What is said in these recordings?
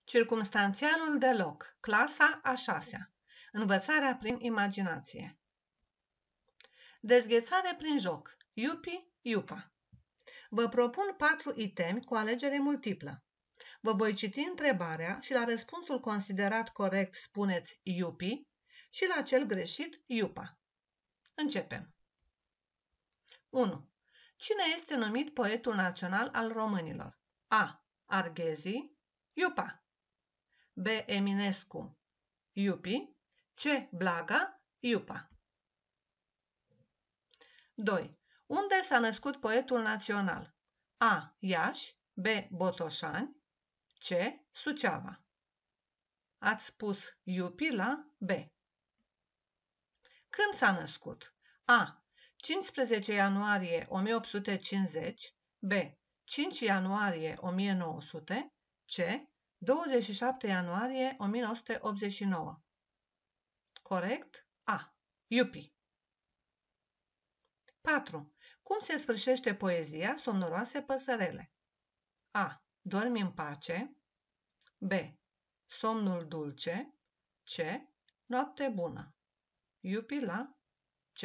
Circumstanțialul de loc, clasa a 6-a. Învățarea prin imaginație. Dezghețare prin joc. Iupi, iupa. Vă propun 4 itemi cu alegere multiplă. Vă voi citi întrebarea și la răspunsul considerat corect spuneți iupi și la cel greșit iupa. Începem. 1. Cine este numit poetul național al românilor? A. Arghezi, iupa. B. Eminescu, iupi. C. Blaga, iupa. 2. Unde s-a născut poetul național? A. Iași, B. Botoșani, C. Suceava. Ați spus iupi la B. Când s-a născut? A. 15 ianuarie 1850, B. 5 ianuarie 1900, C. 27 ianuarie 1989. Corect? A. Iupi. 4. Cum se sfârșește poezia Somnoroase păsărele? A. Dormi în pace, B. Somnul dulce, C. Noapte bună. Iupi la C.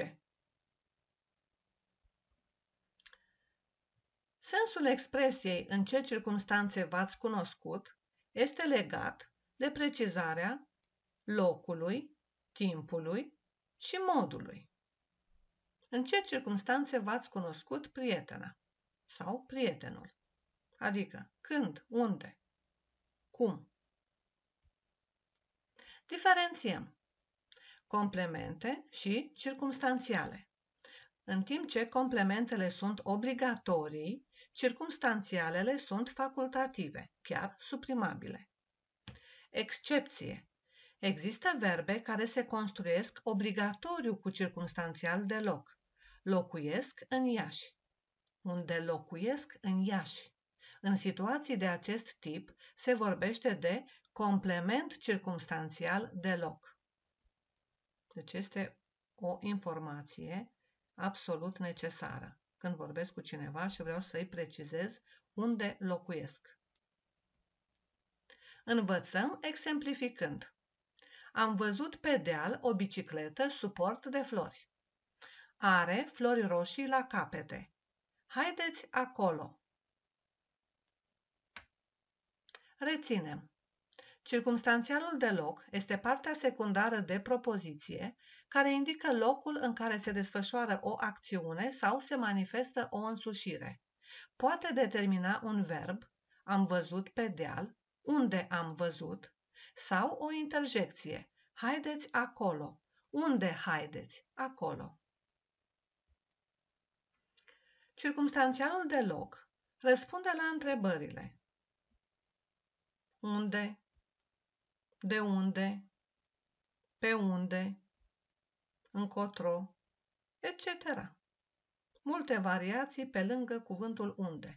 Sensul expresiei în ce circumstanțe v-ați cunoscut este legat de precizarea locului, timpului și modului. În ce circumstanțe v-ați cunoscut prietena sau prietenul? Adică când, unde, cum. Diferențiem complemente și circumstanțiale. În timp ce complementele sunt obligatorii, circumstanțialele sunt facultative, chiar suprimabile. Excepție. Există verbe care se construiesc obligatoriu cu circumstanțial de loc. Locuiesc în Iași. Unde locuiesc în Iași. În situații de acest tip se vorbește de complement circumstanțial de loc. Deci este o informație absolut necesară când vorbesc cu cineva și vreau să-i precizez unde locuiesc. Învățăm exemplificând. Am văzut pe deal o bicicletă suport de flori. Are flori roșii la capete. Haideți acolo. Reținem. Circumstanțialul de loc este partea secundară de propoziție care indică locul în care se desfășoară o acțiune sau se manifestă o însușire. Poate determina un verb, am văzut pe deal, unde am văzut, sau o interjecție, haideți acolo, unde haideți, acolo. Circumstanțialul de loc răspunde la întrebările unde, de unde, pe unde, încotro, etc. Multe variații pe lângă cuvântul unde.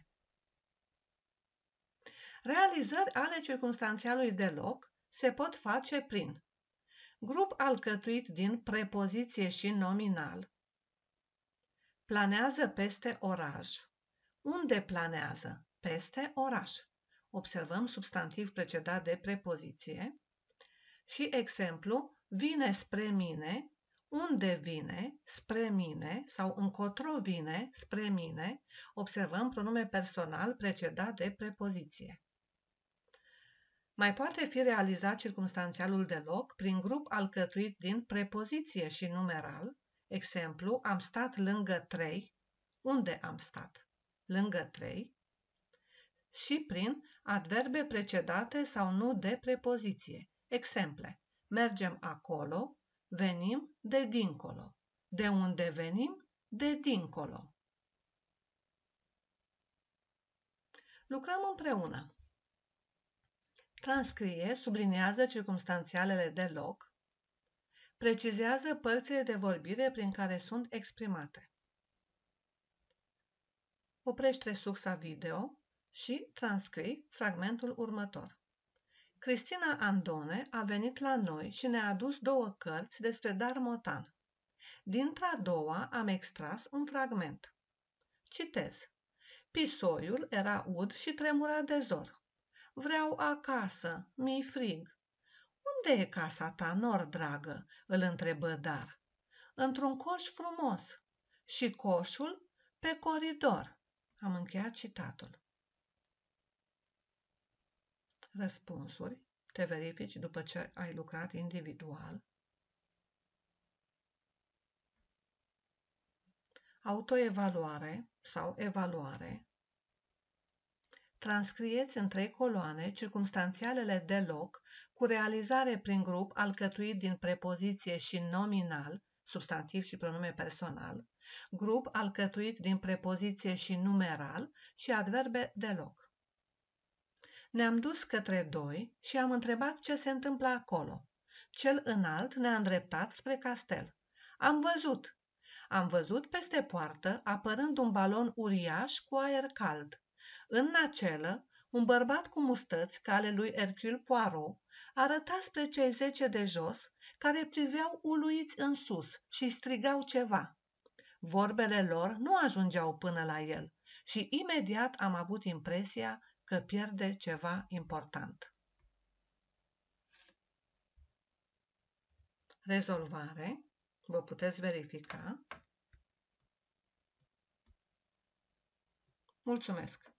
Realizări ale circumstanțialului de loc se pot face prin grup alcătuit din prepoziție și nominal. Planează peste oraș. Unde planează? Peste oraș. Observăm substantiv precedat de prepoziție. Și exemplu, vine spre mine, unde vine, spre mine sau încotro vine, spre mine, observăm pronume personal precedat de prepoziție. Mai poate fi realizat circumstanțialul de loc prin grup alcătuit din prepoziție și numeral, exemplu, am stat lângă 3, unde am stat? Lângă 3, și prin adverbe precedate sau nu de prepoziție, exemple, mergem acolo, venim de dincolo. De unde venim? De dincolo. Lucrăm împreună. Transcrie, subliniază circumstanțialele de loc, precizează părțile de vorbire prin care sunt exprimate. Oprește suxa video și transcrii fragmentul următor. Cristina Andone a venit la noi și ne-a adus 2 cărți despre Darmotan. Dintre-a doua am extras un fragment. Citez. Pisoiul era ud și tremura de zor. Vreau acasă, mi-i frig. Unde e casa ta, nor dragă? Îl întrebă Dar. Într-un coș frumos. Și coșul pe coridor. Am încheiat citatul. Răspunsuri. Te verifici după ce ai lucrat individual. Autoevaluare sau evaluare. Transcrieți în 3 coloane circumstanțialele de loc cu realizare prin grup alcătuit din prepoziție și nominal, substantiv și pronume personal, grup alcătuit din prepoziție și numeral și adverbe de loc. Ne-am dus către 2 și am întrebat ce se întâmplă acolo. Cel înalt ne-a îndreptat spre castel. Am văzut peste poartă apărând un balon uriaș cu aer cald. În nacelă, un bărbat cu mustăți, ca ale lui Hercule Poirot, arăta spre cei 10 de jos, care priveau uluiți în sus și strigau ceva. Vorbele lor nu ajungeau până la el și imediat am avut impresia că pierde ceva important. Rezolvare. Vă puteți verifica. Mulțumesc!